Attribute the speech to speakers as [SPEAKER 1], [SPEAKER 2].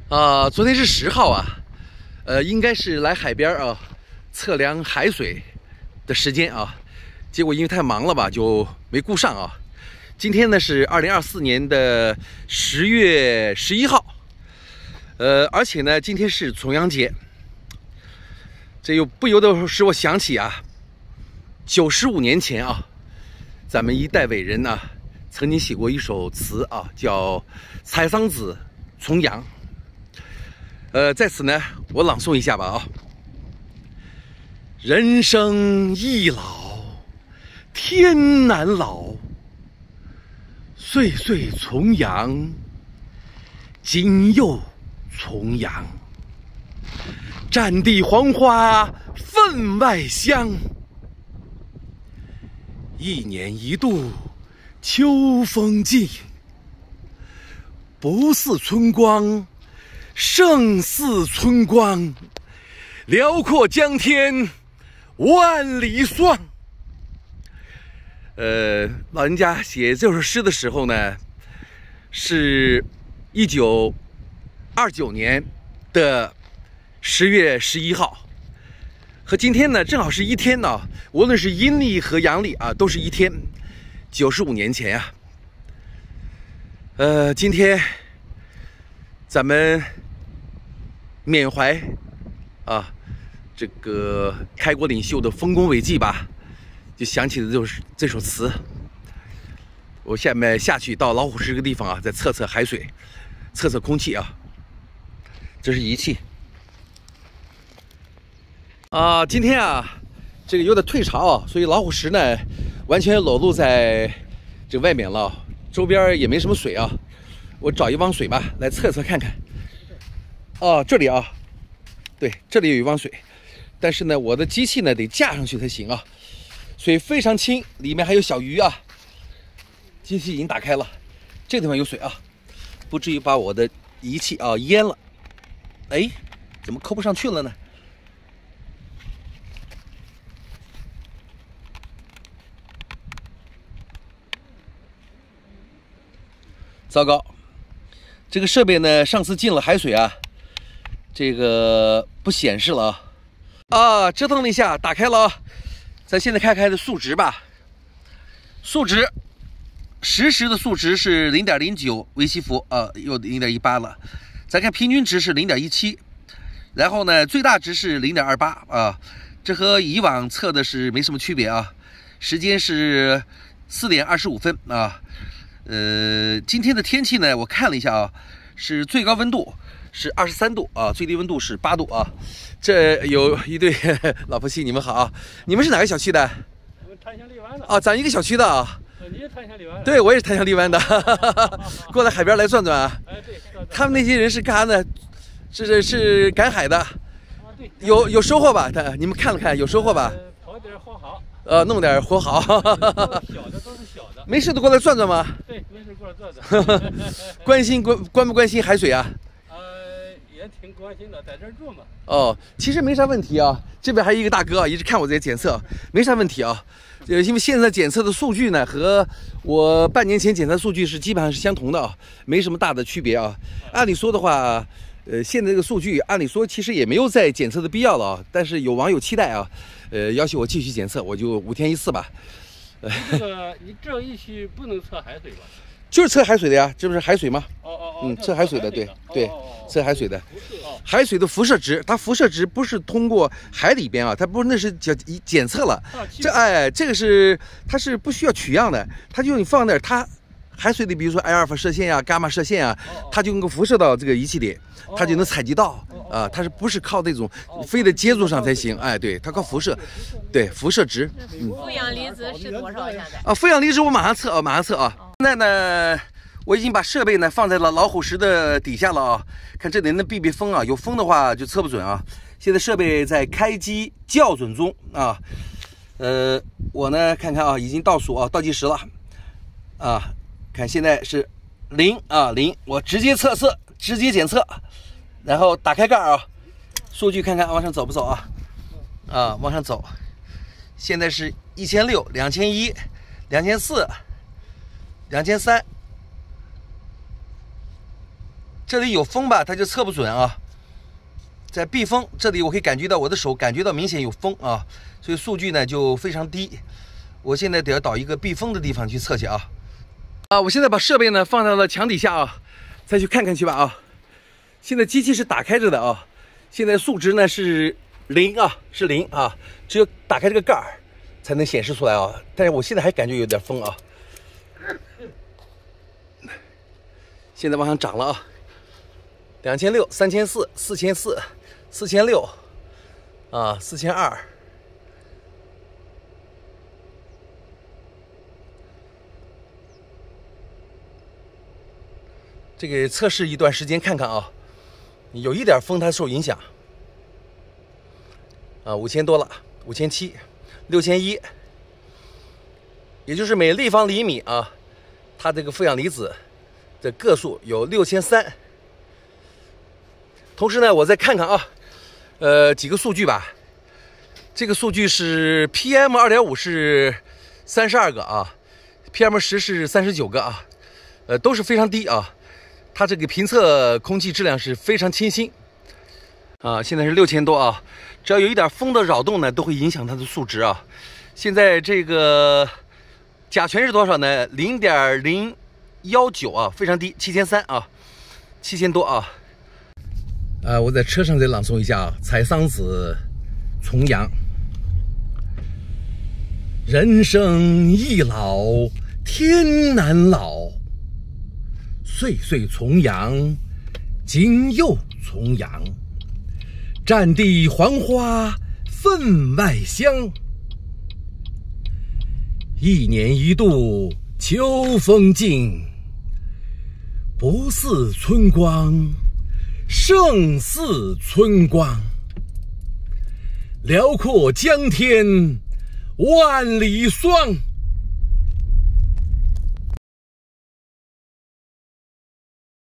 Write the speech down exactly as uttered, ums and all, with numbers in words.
[SPEAKER 1] 啊，昨天是十号啊，呃，应该是来海边啊测量海水的时间啊，结果因为太忙了吧，就没顾上啊。今天呢是二零二四年的十月十一号，呃，而且呢今天是重阳节，这又不由得使我想起啊，九十五年前啊，咱们一代伟人呢、啊、曾经写过一首词啊，叫《采桑子·重阳》。呃，在此呢，我朗诵一下吧啊。人生易老，天难老。岁岁重阳，今又重阳。战地黄花分外香，一年一度秋风劲。不似春光，胜似春光，辽阔江天万里霜。呃，老人家写这首诗的时候呢，是一九二九年的十月十一号，和今天呢正好是一天呢，无论是阴历和阳历啊，都是一天。九十五年前啊，呃，今天咱们缅怀啊这个开国领袖的丰功伟绩吧，就想起的就是这首词。我下面下去到老虎石这个地方啊，再测测海水，测测空气啊。这是仪器啊。今天啊，这个有点退潮啊，所以老虎石呢完全裸露在这外面了，周边也没什么水啊。我找一汪水吧，来测测看看。哦，这里啊，对，这里有一汪水，但是呢，我的机器呢得架上去才行啊。水非常清，里面还有小鱼啊。机器已经打开了，这个地方有水啊，不至于把我的仪器啊淹了。哎，怎么扣不上去了呢？糟糕，这个设备呢，上次进了海水啊，这个不显示了啊。啊，折腾了一下，打开了啊。咱现在看看它的数值吧。数值，实时的数值是零点零九微西弗啊，又零点一八了。咱看平均值是零点一七，然后呢，最大值是零点二八啊，这和以往测的是没什么区别啊。时间是四点二十五分啊。呃，今天的天气呢，我看了一下啊，是最高温度是二十三度啊，最低温度是八度啊。这有一对老夫妻，你们好啊！你们是哪个小区的？
[SPEAKER 2] 我们檀香荔湾的。
[SPEAKER 1] 啊，咱一个小区的啊。
[SPEAKER 2] 你是檀香荔湾的？
[SPEAKER 1] 对，我也是檀香荔湾的，过来海边来转转啊。
[SPEAKER 2] 哎，对。
[SPEAKER 1] 他们那些人是干啥呢？是是是赶海的。啊，
[SPEAKER 2] 对。
[SPEAKER 1] 有有收获吧？他你们看了看，有收获吧？
[SPEAKER 2] 跑点活蚝。
[SPEAKER 1] 呃，弄点活蚝。
[SPEAKER 2] 小的都是小的。
[SPEAKER 1] 没事都过来转转吗？
[SPEAKER 2] 对，没事过来转转。
[SPEAKER 1] 关心关关不关心海水啊？
[SPEAKER 2] 呃，也挺关心的，在这儿住嘛。
[SPEAKER 1] 哦，其实没啥问题啊。这边还有一个大哥啊，一直看我在检测，没啥问题啊。呃，因为现在检测的数据呢，和我半年前检测数据是基本上是相同的啊，没什么大的区别啊。按理说的话，呃，现在这个数据按理说其实也没有再检测的必要了啊。但是有网友期待啊，呃，要求我继续检测，我就五天一次吧。
[SPEAKER 2] 这个你这一期不能测海水吧？
[SPEAKER 1] 就是测海水的呀，这不是海水吗？
[SPEAKER 2] 哦哦哦，
[SPEAKER 1] 嗯，测海水的，对对，测海水的。海水的辐射值，它辐射值不是通过海里边啊，它不是那是检检测了。这哎，这个是它是不需要取样的，它就你放那儿，它海水里比如说阿尔法射线呀、伽马射线啊，它就能够辐射到这个仪器里，它就能采集到啊。它是不是靠那种非得接触上才行？哎，对，它靠辐射，对辐射值。嗯。
[SPEAKER 3] 负氧离子是多少？现在？
[SPEAKER 1] 啊，负氧离子我马上测啊，马上测啊。现在呢，我已经把设备呢放在了老虎石的底下了啊，看这里能避避风啊，有风的话就测不准啊。现在设备在开机校准中啊，呃，我呢看看啊，已经倒数啊，倒计时了啊，看现在是零啊零，我直接测试，直接检测，然后打开盖啊，数据看看往上走不走啊？啊，往上走，现在是一千六、两千一、两千四、两千三。 这里有风吧，它就测不准啊。在避风这里，我可以感觉到我的手感觉到明显有风啊，所以数据呢就非常低。我现在得要到一个避风的地方去测去啊。啊，我现在把设备呢放到了墙底下啊，再去看看去吧啊。现在机器是打开着的啊，现在数值呢是零啊，是零啊，只有打开这个盖儿才能显示出来啊。但是我现在还感觉有点风啊。现在往上涨了啊，两千六、三千四、四千四、四千六，啊，四千二。这个测试一段时间看看啊，有一点风它受影响。啊，五千多了，五千七、六千一，也就是每立方厘米啊，它这个负氧离子的个数有六千三。同时呢，我再看看啊，呃，几个数据吧。这个数据是 P M 二点五 是三十二个啊 ，P M 十 是三十九个啊，呃，都是非常低啊。它这个评测空气质量是非常清新啊，现在是六千多啊。只要有一点风的扰动呢，都会影响它的数值啊。现在这个甲醛是多少呢？零点零幺九啊，非常低，七千三啊，七千多啊。啊，我在车上再朗诵一下啊，采桑子《重阳》。人生易老，天难老。岁岁重阳，今又重阳。占地黄花分外香，一年一度秋风劲。不似春光，胜似春光。辽阔江天万里霜。